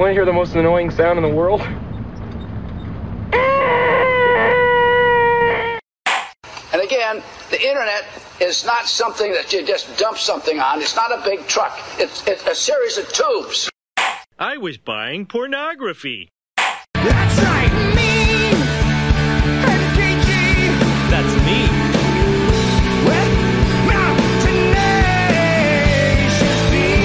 want to hear the most annoying sound in the world? And again, the internet is not something that you just dump something on. It's not a big truck. It's a series of tubes. I was buying pornography. That's right, me! That's me. Well, now, tenacious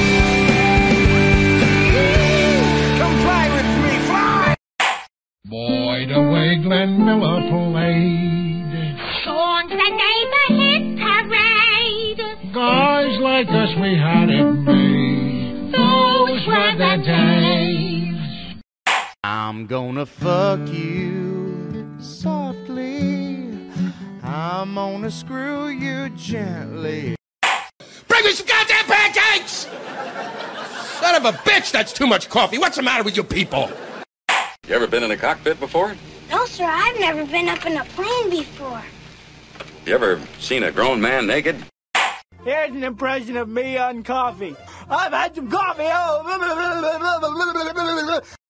bee. Come fly with me, fly! Boy, the way Glenn Miller played. Songs that neighborhood parade. Guys like us, we had it made. Those were the days. I'm gonna fuck you softly. I'm gonna screw you gently. Bring me some goddamn pancakes! Son of a bitch, that's too much coffee. What's the matter with you people? You ever been in a cockpit before? No, sir, I've never been up in a plane before. You ever seen a grown man naked? Here's an impression of me on coffee. I've had some coffee. Oh.